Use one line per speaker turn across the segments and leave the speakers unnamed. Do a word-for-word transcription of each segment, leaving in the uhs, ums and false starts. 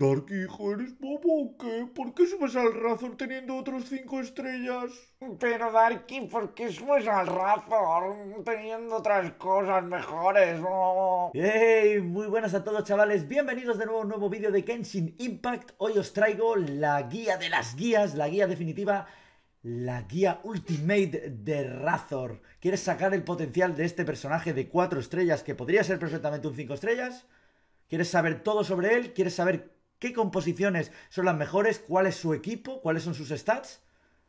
Dark, hijo, ¿eres bobo o qué? ¿Por qué subes al Razor teniendo otros cinco estrellas?
Pero Darky, ¿por qué subes al Razor teniendo otras cosas mejores? No.
¡Hey! Muy buenas a todos, chavales. Bienvenidos de nuevo a un nuevo vídeo de Genshin Impact. Hoy os traigo la guía de las guías, la guía definitiva, la guía Ultimate de Razor. ¿Quieres sacar el potencial de este personaje de cuatro estrellas que podría ser perfectamente un cinco estrellas? ¿Quieres saber todo sobre él? ¿Quieres saber qué composiciones son las mejores? ¿Cuál es su equipo? ¿Cuáles son sus stats?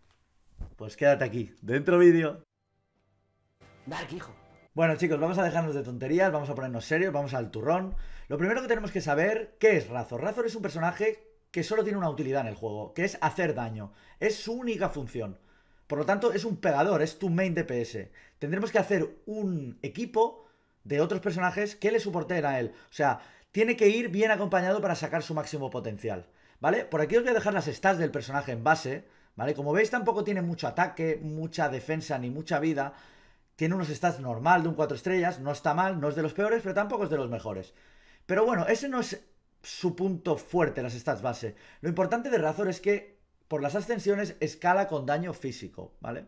Pues quédate aquí, dentro vídeo.
Dark, hijo.
Bueno, chicos, vamos a dejarnos de tonterías, vamos a ponernos serios, vamos al turrón. Lo primero que tenemos que saber, ¿qué es Razor? Razor es un personaje que solo tiene una utilidad en el juego, que es hacer daño. Es su única función. Por lo tanto, es un pegador, es tu main D P S. Tendremos que hacer un equipo de otros personajes que le soporten a él. O sea, tiene que ir bien acompañado para sacar su máximo potencial, ¿vale? Por aquí os voy a dejar las stats del personaje en base, ¿vale? Como veis, tampoco tiene mucho ataque, mucha defensa ni mucha vida. Tiene unos stats normal de un cuatro estrellas, no está mal, no es de los peores, pero tampoco es de los mejores. Pero bueno, ese no es su punto fuerte, las stats base. Lo importante de Razor es que por las ascensiones escala con daño físico, ¿vale?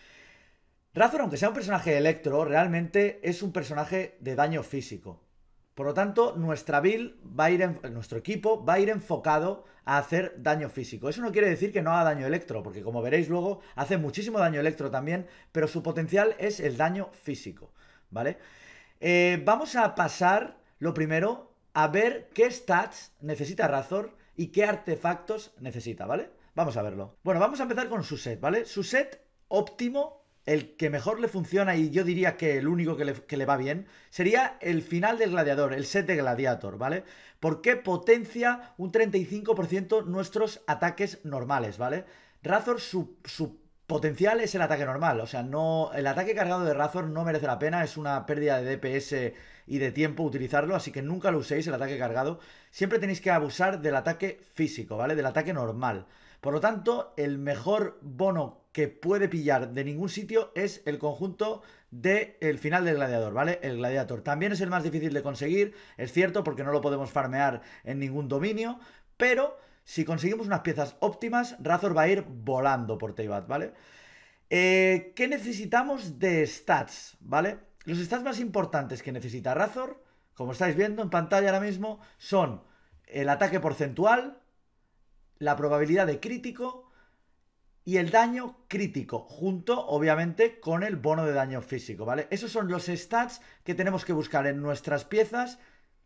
Razor, aunque sea un personaje electro, realmente es un personaje de daño físico. Por lo tanto, nuestra build va a ir en, nuestro equipo va a ir enfocado a hacer daño físico. Eso no quiere decir que no haga daño electro, porque como veréis luego, hace muchísimo daño electro también, pero su potencial es el daño físico, ¿vale? Eh, vamos a pasar, lo primero, a ver qué stats necesita Razor y qué artefactos necesita, ¿vale? Vamos a verlo. Bueno, vamos a empezar con su set, ¿vale? Su set óptimo, el que mejor le funciona y yo diría que el único que le, que le va bien, sería el final del gladiador, el set de gladiator, ¿vale? Porque potencia un treinta y cinco por ciento nuestros ataques normales, ¿vale? Razor, su, su potencial es el ataque normal, o sea, no, el ataque cargado de Razor no merece la pena, es una pérdida de D P S y de tiempo utilizarlo, así que nunca lo uséis el ataque cargado, siempre tenéis que abusar del ataque físico, ¿vale? Del ataque normal. Por lo tanto, el mejor bono que puede pillar de ningún sitio es el conjunto del final del gladiador, ¿vale? El gladiator. También es el más difícil de conseguir, es cierto, porque no lo podemos farmear en ningún dominio, pero si conseguimos unas piezas óptimas, Razor va a ir volando por Teyvat, ¿vale? Eh, ¿Qué necesitamos de stats, ¿vale? Los stats más importantes que necesita Razor, como estáis viendo en pantalla ahora mismo, son el ataque porcentual, la probabilidad de crítico y el daño crítico, junto obviamente con el bono de daño físico, ¿vale? Esos son los stats que tenemos que buscar en nuestras piezas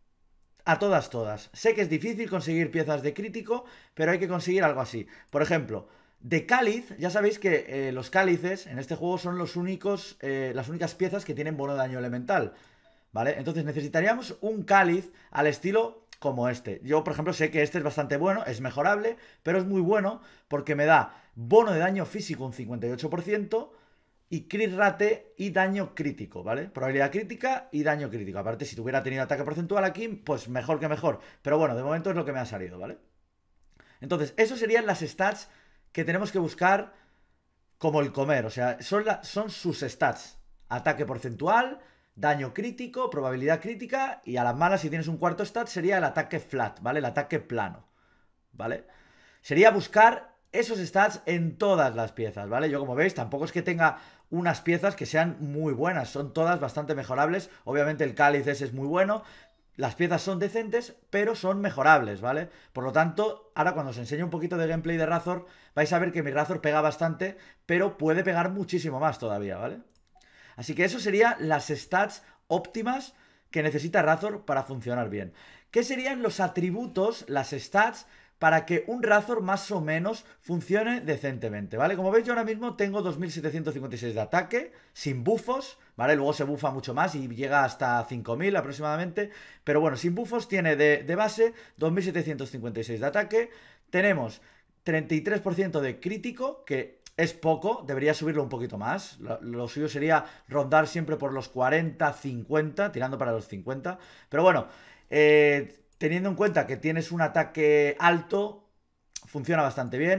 a todas, todas. Sé que es difícil conseguir piezas de crítico, pero hay que conseguir algo así. Por ejemplo, de cáliz, ya sabéis que eh, los cálices en este juego son los únicos, eh, las únicas piezas que tienen bono de daño elemental, ¿vale? Entonces necesitaríamos un cáliz al estilo como este. Yo, por ejemplo, sé que este es bastante bueno, es mejorable, pero es muy bueno porque me da bono de daño físico un cincuenta y ocho por ciento y crit rate y daño crítico, ¿vale? Probabilidad crítica y daño crítico. Aparte, si tuviera tenido ataque porcentual aquí, pues mejor que mejor. Pero bueno, de momento es lo que me ha salido, ¿vale? Entonces, esos serían las stats que tenemos que buscar como el comer. O sea, son, la, son sus stats. Ataque porcentual, daño crítico, probabilidad crítica y a las malas, si tienes un cuarto stat, sería el ataque flat, ¿vale? El ataque plano, ¿vale? Sería buscar esos stats en todas las piezas, ¿vale? Yo, como veis, tampoco es que tenga unas piezas que sean muy buenas, son todas bastante mejorables. Obviamente el cáliz ese es muy bueno, las piezas son decentes, pero son mejorables, ¿vale? Por lo tanto, ahora cuando os enseño un poquito de gameplay de Razor, vais a ver que mi Razor pega bastante, pero puede pegar muchísimo más todavía, ¿vale? Así que eso serían las stats óptimas que necesita Razor para funcionar bien. ¿Qué serían los atributos, las stats, para que un Razor más o menos funcione decentemente, ¿vale? Como veis, yo ahora mismo tengo dos mil setecientos cincuenta y seis de ataque, sin bufos, ¿vale? Luego se bufa mucho más y llega hasta cinco mil aproximadamente, pero bueno, sin bufos tiene de, de base dos mil setecientos cincuenta y seis de ataque, tenemos treinta y tres por ciento de crítico, que es poco, debería subirlo un poquito más. Lo, lo suyo sería rondar siempre por los cuarenta, cincuenta, tirando para los cincuenta. Pero bueno, eh, teniendo en cuenta que tienes un ataque alto, funciona bastante bien.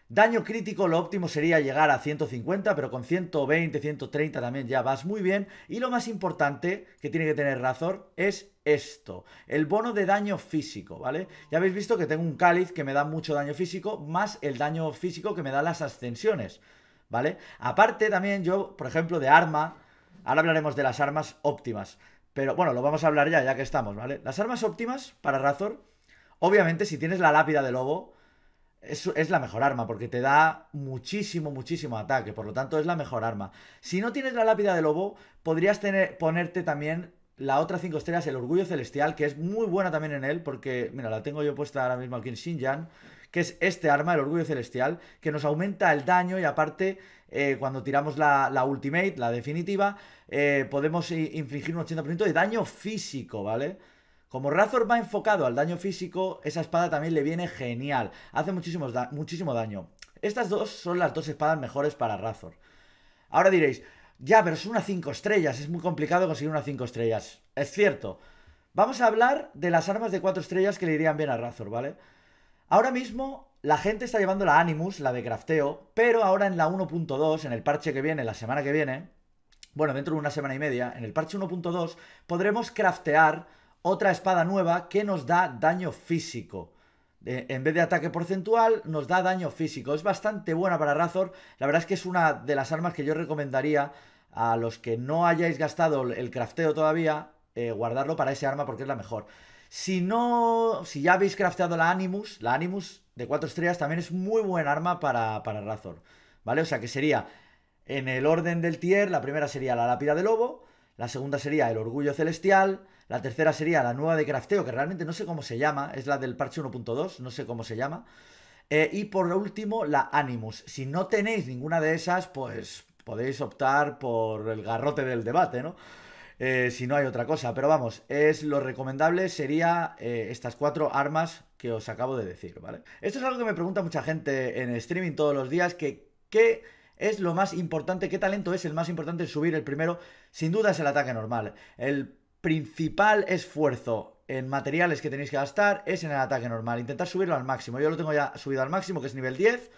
Daño crítico, lo óptimo sería llegar a ciento cincuenta, pero con ciento veinte, ciento treinta también ya vas muy bien. Y lo más importante que tiene que tener Razor es esto, el bono de daño físico, ¿vale? Ya habéis visto que tengo un cáliz que me da mucho daño físico, más el daño físico que me da las ascensiones, ¿vale? Aparte también yo, por ejemplo, de arma, ahora hablaremos de las armas óptimas, pero bueno, lo vamos a hablar ya, ya que estamos, ¿vale? Las armas óptimas para Razor, obviamente si tienes la lápida de lobo, Es, es la mejor arma, porque te da muchísimo, muchísimo ataque. Por lo tanto, es la mejor arma. Si no tienes la lápida de lobo, podrías tener, ponerte también la otra cinco estrellas, el Orgullo Celestial, que es muy buena también en él, porque, mira, la tengo yo puesta ahora mismo aquí en Xinjiang, que es este arma, el Orgullo Celestial, que nos aumenta el daño y aparte, eh, cuando tiramos la, la Ultimate, la definitiva, eh, podemos infligir un ochenta por ciento de daño físico, ¿vale? Como Razor va enfocado al daño físico, esa espada también le viene genial. Hace muchísimo, da muchísimo daño. Estas dos son las dos espadas mejores para Razor. Ahora diréis, ya, pero es una cinco estrellas, es muy complicado conseguir una cinco estrellas. Es cierto. Vamos a hablar de las armas de cuatro estrellas que le irían bien a Razor, ¿vale? Ahora mismo la gente está llevando la Animus, la de crafteo, pero ahora en la uno punto dos, en el parche que viene, la semana que viene, bueno, dentro de una semana y media, en el parche uno punto dos, podremos craftear otra espada nueva que nos da daño físico. De, en vez de ataque porcentual, nos da daño físico. Es bastante buena para Razor. La verdad es que es una de las armas que yo recomendaría a los que no hayáis gastado el crafteo todavía, eh, guardarlo para ese arma porque es la mejor. Si no, si ya habéis crafteado la Animus, la Animus de cuatro estrellas también es muy buen arma para, para Razor, ¿vale? O sea que sería, en el orden del tier, la primera sería la Lápida de Lobo, la segunda sería el Orgullo Celestial, la tercera sería la nueva de crafteo, que realmente no sé cómo se llama, es la del parche uno punto dos, no sé cómo se llama. Eh, y por último, la Animus. Si no tenéis ninguna de esas, pues podéis optar por el garrote del debate, ¿no? Eh, si no hay otra cosa. Pero vamos, es lo recomendable sería eh, estas cuatro armas que os acabo de decir, ¿vale? Esto es algo que me pregunta mucha gente en streaming todos los días, que ¿qué es lo más importante? ¿Qué talento es el más importante en subir? El primero, sin duda, es el ataque normal. El principal esfuerzo en materiales que tenéis que gastar es en el ataque normal. Intentar subirlo al máximo. Yo lo tengo ya subido al máximo, que es nivel diez.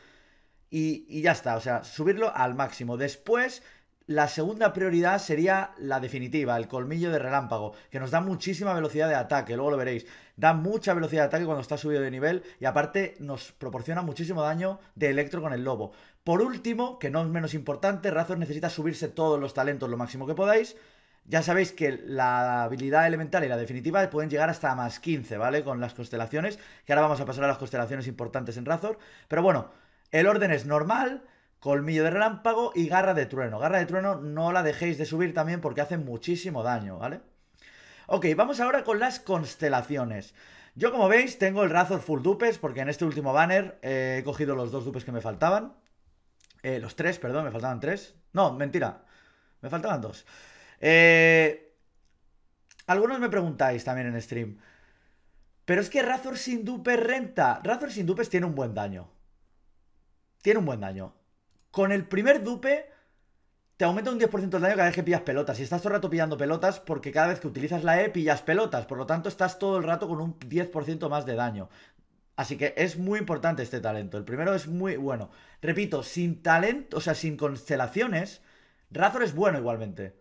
Y, y ya está, o sea, subirlo al máximo. Después, la segunda prioridad sería la definitiva, el colmillo de relámpago, que nos da muchísima velocidad de ataque, luego lo veréis. Da mucha velocidad de ataque cuando está subido de nivel y aparte nos proporciona muchísimo daño de electro con el lobo. Por último, que no es menos importante, Razor necesita subirse todos los talentos lo máximo que podáis. Ya sabéis que la habilidad elemental y la definitiva pueden llegar hasta más quince, ¿vale? Con las constelaciones, que ahora vamos a pasar a las constelaciones importantes en Razor. Pero bueno, el orden es normal, colmillo de relámpago y garra de trueno. Garra de trueno no la dejéis de subir también porque hace muchísimo daño, ¿vale? Ok, vamos ahora con las constelaciones. Yo, como veis, tengo el Razor full dupes porque en este último banner eh, he cogido los dos dupes que me faltaban. Eh, los tres, perdón, me faltaban tres. No, mentira, me faltaban dos. Eh, algunos me preguntáis también en stream, pero es que Razor sin dupes renta. Razor sin dupes tiene un buen daño. Tiene un buen daño. Con el primer dupe te aumenta un diez por ciento el daño cada vez que pillas pelotas. Y estás todo el rato pillando pelotas porque cada vez que utilizas la E pillas pelotas. Por lo tanto estás todo el rato con un diez por ciento más de daño. Así que es muy importante este talento. El primero es muy bueno. Repito, sin talento, o sea, sin constelaciones, Razor es bueno igualmente.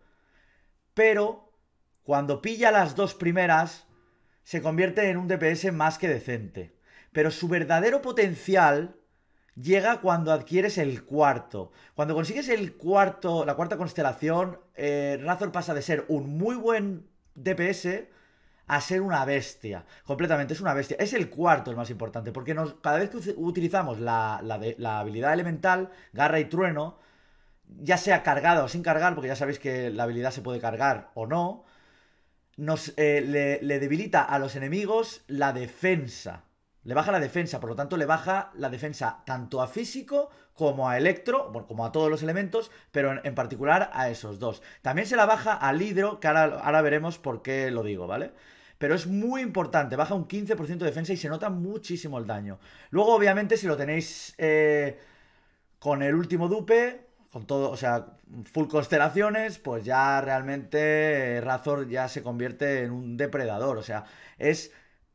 Pero cuando pilla las dos primeras, se convierte en un D P S más que decente. Pero su verdadero potencial llega cuando adquieres el cuarto. Cuando consigues el cuarto, la cuarta constelación, eh, Razor pasa de ser un muy buen D P S a ser una bestia. Completamente, es una bestia. Es el cuarto el más importante, porque nos, cada vez que utilizamos la, la, de, la habilidad elemental, garra y trueno, ya sea cargada o sin cargar, porque ya sabéis que la habilidad se puede cargar o no, nos, eh, le, le debilita a los enemigos la defensa. Le baja la defensa, por lo tanto le baja la defensa tanto a físico como a electro, bueno, como a todos los elementos, pero en, en particular a esos dos. También se la baja al hidro, que ahora, ahora veremos por qué lo digo, ¿vale? Pero es muy importante, baja un quince por ciento de defensa y se nota muchísimo el daño. Luego, obviamente, si lo tenéis eh, con el último dupe, con todo, o sea, full constelaciones, pues ya realmente Razor ya se convierte en un depredador, o sea, es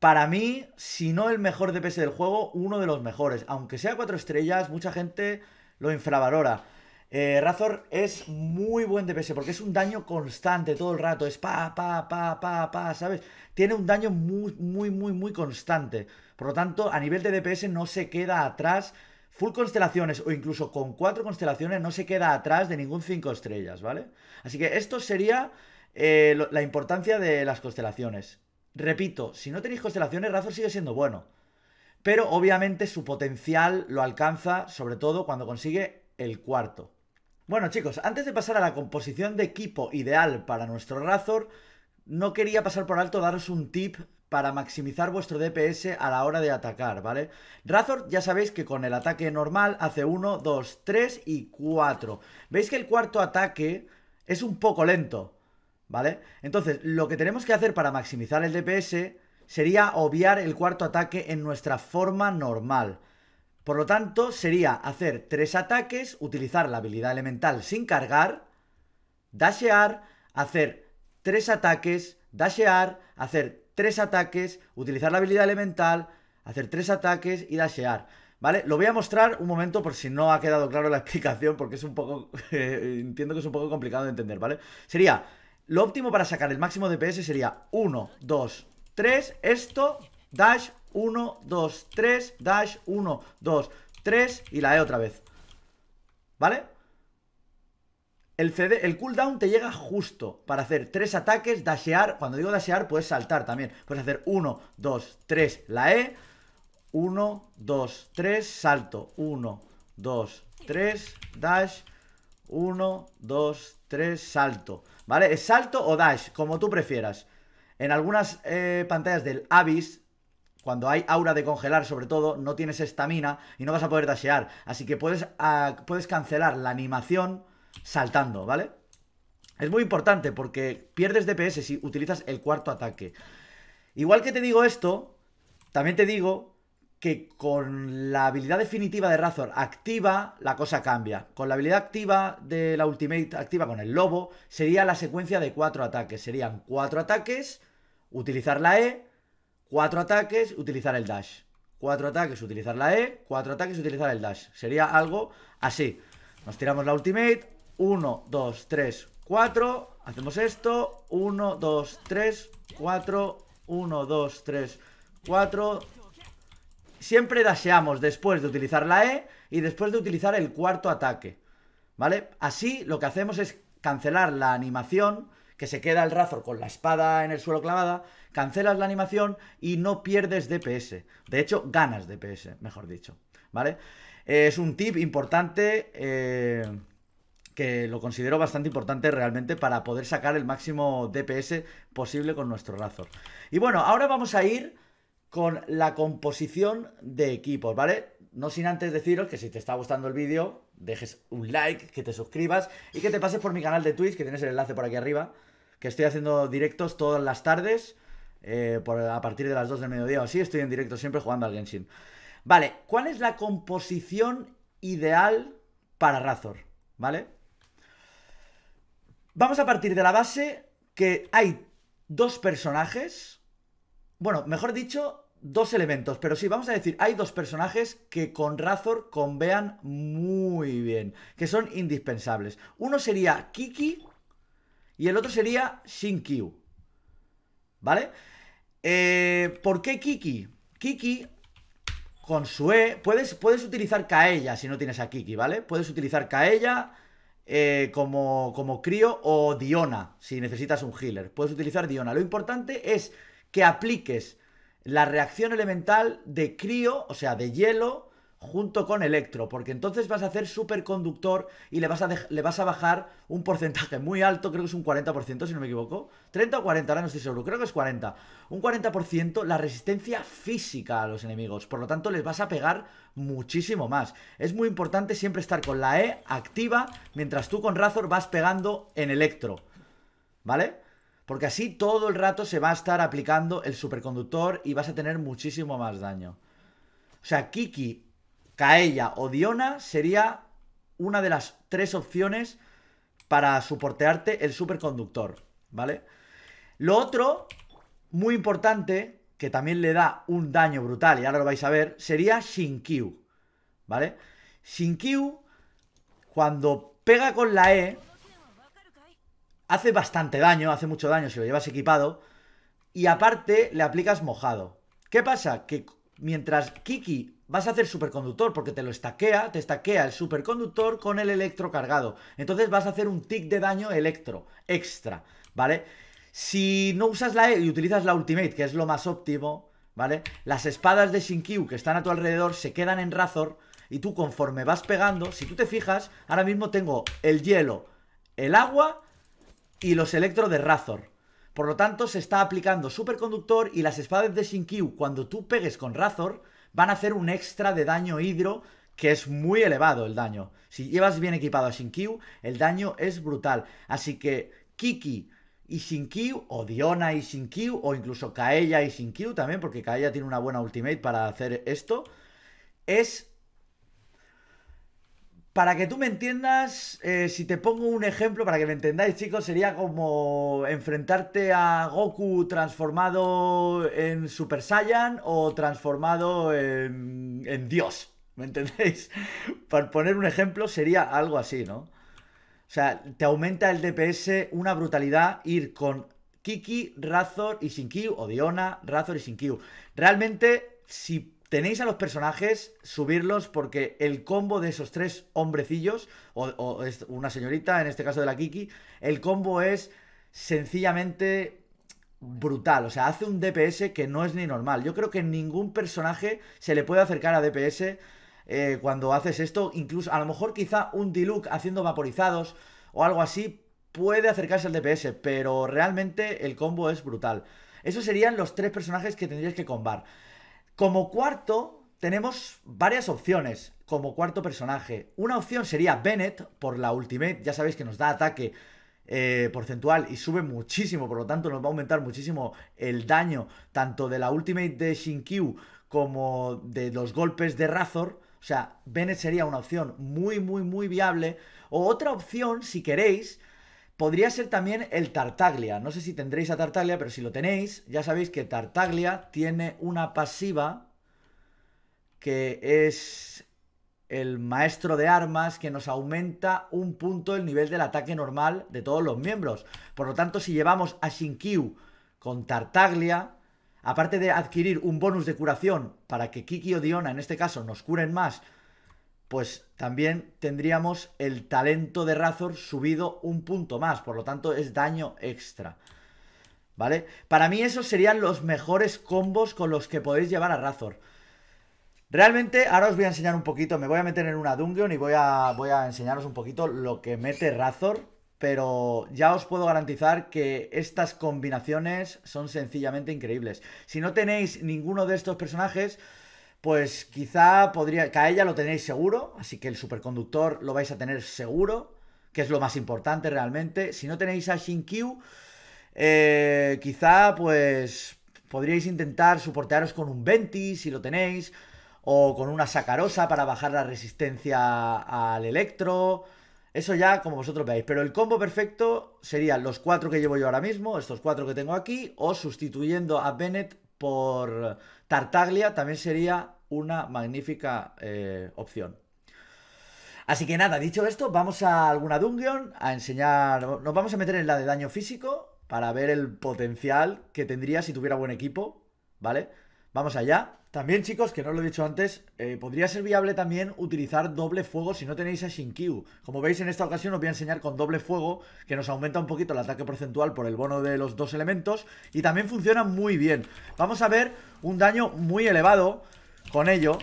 para mí, si no el mejor D P S del juego, uno de los mejores. Aunque sea cuatro estrellas, mucha gente lo infravalora. Eh, Razor es muy buen D P S porque es un daño constante todo el rato. Es pa, pa, pa, pa, pa, ¿sabes? Tiene un daño muy, muy, muy, muy constante. Por lo tanto, a nivel de D P S no se queda atrás. Full constelaciones o incluso con cuatro constelaciones no se queda atrás de ningún cinco estrellas, ¿vale? Así que esto sería eh, lo, la importancia de las constelaciones. Repito, si no tenéis constelaciones, Razor sigue siendo bueno. Pero obviamente su potencial lo alcanza, sobre todo cuando consigue el cuarto. Bueno, chicos, antes de pasar a la composición de equipo ideal para nuestro Razor, no quería pasar por alto daros un tip para maximizar vuestro D P S a la hora de atacar, ¿vale? Razor ya sabéis que con el ataque normal hace uno, dos, tres y cuatro. Veis que el cuarto ataque es un poco lento, ¿vale? Entonces, lo que tenemos que hacer para maximizar el D P S sería obviar el cuarto ataque en nuestra forma normal. Por lo tanto, sería hacer tres ataques, utilizar la habilidad elemental sin cargar, dashear, hacer tres ataques, dashear, hacer tres ataques, utilizar la habilidad elemental, hacer tres ataques y dashear, ¿vale? Lo voy a mostrar un momento por si no ha quedado claro la explicación, porque es un poco... entiendo que es un poco complicado de entender, ¿vale? Sería... Lo óptimo para sacar el máximo D P S sería uno, dos, tres, esto, dash, uno, dos, tres, dash, uno, dos, tres y la E otra vez, ¿vale? El, C D, el cooldown te llega justo para hacer tres ataques, dashear. Cuando digo dashear puedes saltar también. Puedes hacer uno, dos, tres, la E, uno, dos, tres, salto, uno, dos, tres, dash, uno, dos, tres, salto, ¿vale? Es salto o dash, como tú prefieras. En algunas eh, pantallas del Abyss, cuando hay aura de congelar sobre todo, no tienes estamina y no vas a poder dashear. Así que puedes, uh, puedes cancelar la animación saltando, ¿vale? Es muy importante porque pierdes D P S si utilizas el cuarto ataque. Igual que te digo esto, también te digo que con la habilidad definitiva de Razor activa, la cosa cambia. Con la habilidad activa de la ultimate activa con el lobo, sería la secuencia de cuatro ataques. Serían cuatro ataques, utilizar la E, cuatro ataques, utilizar el dash. Cuatro ataques, utilizar la E, cuatro ataques, utilizar el dash. Sería algo así. Nos tiramos la ultimate, uno, dos, tres, cuatro, hacemos esto, uno, dos, tres, cuatro, uno, dos, tres, cuatro... Siempre dasheamos después de utilizar la E y después de utilizar el cuarto ataque, ¿vale? Así lo que hacemos es cancelar la animación, que se queda el Razor con la espada en el suelo clavada, cancelas la animación y no pierdes D P S. De hecho, ganas D P S, mejor dicho, ¿vale? Eh, es un tip importante eh, que lo considero bastante importante realmente para poder sacar el máximo D P S posible con nuestro Razor. Y bueno, ahora vamos a ir con la composición de equipos, ¿vale? No sin antes deciros que si te está gustando el vídeo, dejes un like, que te suscribas y que te pases por mi canal de Twitch, que tienes el enlace por aquí arriba, que estoy haciendo directos todas las tardes, eh, por, a partir de las dos del mediodía o así, estoy en directo siempre jugando al Genshin. Vale, ¿cuál es la composición ideal para Razor? ¿Vale? Vamos a partir de la base que hay dos personajes, bueno, mejor dicho, dos elementos, pero sí, vamos a decir, hay dos personajes que con Razor convean muy bien, que son indispensables. Uno sería Kiki y el otro sería Shinkyu, ¿vale? Eh, ¿Por qué Kiki? Kiki, con su E, puedes, puedes utilizar Kaeya si no tienes a Kiki, ¿vale? Puedes utilizar Kaeya eh, como, como Crío o Diona si necesitas un healer. Puedes utilizar Diona. Lo importante es que apliques la reacción elemental de Crío, o sea, de hielo, junto con Electro, porque entonces vas a hacer superconductor y le vas, a le vas a bajar un porcentaje muy alto, creo que es un cuarenta por ciento si no me equivoco, treinta o cuarenta, ahora no estoy seguro, creo que es cuarenta, un cuarenta por ciento la resistencia física a los enemigos, por lo tanto les vas a pegar muchísimo más. Es muy importante siempre estar con la E activa, mientras tú con Razor vas pegando en Electro, ¿vale? Porque así todo el rato se va a estar aplicando el superconductor y vas a tener muchísimo más daño. O sea, Kiki, Kaeya o Diona sería una de las tres opciones para soportearte el superconductor, ¿vale? Lo otro, muy importante, que también le da un daño brutal, y ahora lo vais a ver, sería Shinkyu, ¿vale? Shinkyu, cuando pega con la E, hace bastante daño, hace mucho daño si lo llevas equipado, y aparte le aplicas mojado. ¿Qué pasa? Que mientras Kiki vas a hacer superconductor porque te lo estaquea, te estaquea el superconductor con el electro cargado. Entonces vas a hacer un tick de daño electro extra, ¿vale? Si no usas la E y utilizas la ultimate, que es lo más óptimo, ¿vale? Las espadas de Shinkyu que están a tu alrededor se quedan en Razor y tú conforme vas pegando, si tú te fijas, ahora mismo tengo el hielo, el agua y los electro de Razor. Por lo tanto, se está aplicando superconductor y las espadas de Shinkyu, cuando tú pegues con Razor, van a hacer un extra de daño hidro, que es muy elevado el daño. Si llevas bien equipado a Shinkyu, el daño es brutal. Así que Kiki y Shinkyu, o Diona y Shinkyu, o incluso Kaeya y Shinkyu también, porque Kaeya tiene una buena ultimate para hacer esto, es... Para que tú me entiendas, eh, si te pongo un ejemplo, para que me entendáis, chicos, sería como enfrentarte a Goku transformado en Super Saiyan o transformado en, en Dios, ¿me entendéis? Para poner un ejemplo, sería algo así, ¿no? O sea, te aumenta el D P S una brutalidad ir con Kiki, Razor y Shinkyu, o Diona, Razor y Shinkyu. Realmente, si tenéis a los personajes, subirlos, porque el combo de esos tres hombrecillos, o, o una señorita, en este caso de la Kiki, el combo es sencillamente brutal. O sea, hace un D P S que no es ni normal. Yo creo que ningún personaje se le puede acercar a D P S eh, cuando haces esto. Incluso, a lo mejor quizá un Diluc haciendo vaporizados o algo así puede acercarse al D P S, pero realmente el combo es brutal. Esos serían los tres personajes que tendríais que combar. Como cuarto, tenemos varias opciones como cuarto personaje. Una opción sería Bennett, por la ultimate. Ya sabéis que nos da ataque eh, porcentual y sube muchísimo, por lo tanto nos va a aumentar muchísimo el daño, tanto de la ultimate de Shinkyu como de los golpes de Razor. O sea, Bennett sería una opción muy, muy, muy viable. O otra opción, si queréis, podría ser también el Tartaglia. No sé si tendréis a Tartaglia, pero si lo tenéis, ya sabéis que Tartaglia tiene una pasiva que es el maestro de armas, que nos aumenta un punto el nivel del ataque normal de todos los miembros. Por lo tanto, si llevamos a Shinkyu con Tartaglia, aparte de adquirir un bonus de curación para que Kiki o Diona, en este caso, nos curen más, pues también tendríamos el talento de Razor subido un punto más. Por lo tanto, es daño extra, ¿vale? Para mí esos serían los mejores combos con los que podéis llevar a Razor. Realmente, ahora os voy a enseñar un poquito. Me voy a meter en una dungeon y voy a, voy a enseñaros un poquito lo que mete Razor. Pero ya os puedo garantizar que estas combinaciones son sencillamente increíbles. Si no tenéis ninguno de estos personajes, pues quizá podría... Kaeya lo tenéis seguro, así que el superconductor lo vais a tener seguro, que es lo más importante realmente. Si no tenéis a Shinkyu, eh, quizá pues podríais intentar soportearos con un Venti, si lo tenéis, o con una Sacarosa para bajar la resistencia al electro. Eso ya como vosotros veáis, pero el combo perfecto serían los cuatro que llevo yo ahora mismo, estos cuatro que tengo aquí, o sustituyendo a Bennett por Tartaglia, también sería una magnífica eh, opción. Así que nada, dicho esto, vamos a alguna dungeon a enseñar. Nos vamos a meter en la de daño físico para ver el potencial que tendría si tuviera buen equipo, ¿vale? Vamos allá. También, chicos, que no lo he dicho antes, eh, podría ser viable también utilizar doble fuego si no tenéis a Shinkyu. Como veis, en esta ocasión os voy a enseñar con doble fuego, que nos aumenta un poquito el ataque porcentual por el bono de los dos elementos, y también funciona muy bien. Vamos a ver un daño muy elevado con ello,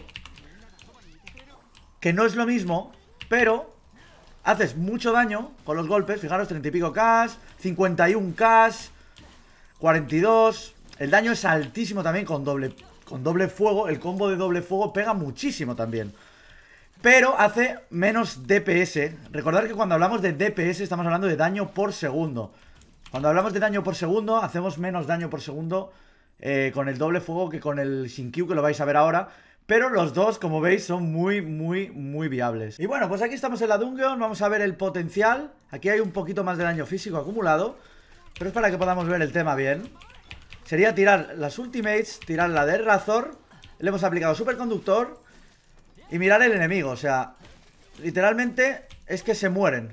que no es lo mismo, pero haces mucho daño con los golpes. Fijaros, treinta y pico K, cincuenta y uno K, cuarenta y dos. El daño es altísimo también con doble, con doble fuego. El combo de doble fuego pega muchísimo también, pero hace menos D P S. Recordad que cuando hablamos de D P S estamos hablando de daño por segundo. Cuando hablamos de daño por segundo, hacemos menos daño por segundo eh, con el doble fuego que con el Shinkyu, que lo vais a ver ahora. Pero los dos, como veis, son muy, muy, muy viables. Y bueno, pues aquí estamos en la dungeon. Vamos a ver el potencial. Aquí hay un poquito más de daño físico acumulado, pero es para que podamos ver el tema bien. sería tirar las ultimates, tirar la de Razor. Le hemos aplicado superconductor y mirar el enemigo, o sea, literalmente es que se mueren.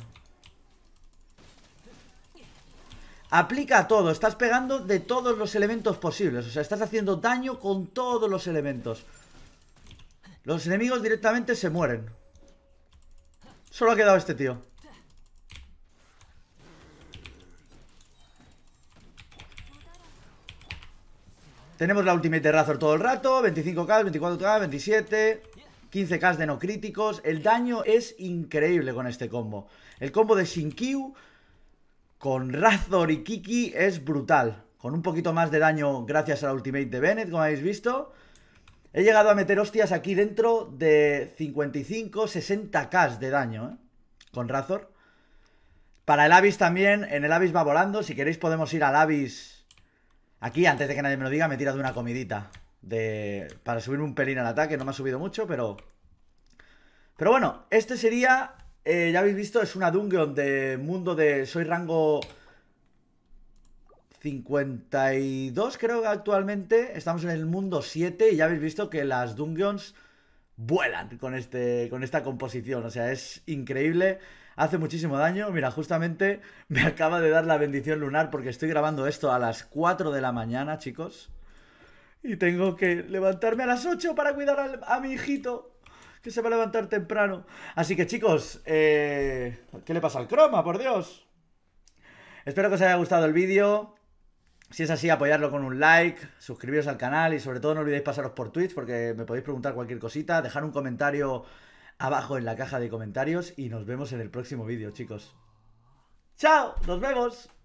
Aplica todo, estás pegando de todos los elementos posibles. O sea, estás haciendo daño con todos los elementos. Los enemigos directamente se mueren. Solo ha quedado este tío. Tenemos la ultimate de Razor todo el rato. veinticinco K, veinticuatro K, veintisiete, quince K de no críticos. El daño es increíble con este combo. El combo de Shinkyu con Razor y Kiki es brutal. Con un poquito más de daño gracias a la ultimate de Bennett, como habéis visto. He llegado a meter hostias aquí dentro de cincuenta y cinco, sesenta K de daño, ¿eh? Con Razor. Para el Abyss también, en el Abyss va volando. Si queréis podemos ir al Abyss. Aquí, antes de que nadie me lo diga, me he tirado una comidita de... para subirme un pelín al ataque. No me ha subido mucho, pero... Pero bueno, este sería... Eh, ya habéis visto, es una dungeon de mundo de... Soy rango... cincuenta y dos creo que actualmente. Estamos en el mundo siete y ya habéis visto que las dungeons vuelan con, este, con esta composición. O sea, es increíble. Hace muchísimo daño. Mira, justamente me acaba de dar la bendición lunar porque estoy grabando esto a las cuatro de la mañana, chicos. Y tengo que levantarme a las ocho para cuidar al, a mi hijito, que se va a levantar temprano. Así que, chicos, eh, ¿qué le pasa al croma, por Dios? Espero que os haya gustado el vídeo. Si es así, apoyarlo con un like, suscribiros al canal y sobre todo no olvidéis pasaros por Twitch porque me podéis preguntar cualquier cosita, dejar un comentario abajo en la caja de comentarios y nos vemos en el próximo vídeo, chicos. ¡Chao! ¡Nos vemos!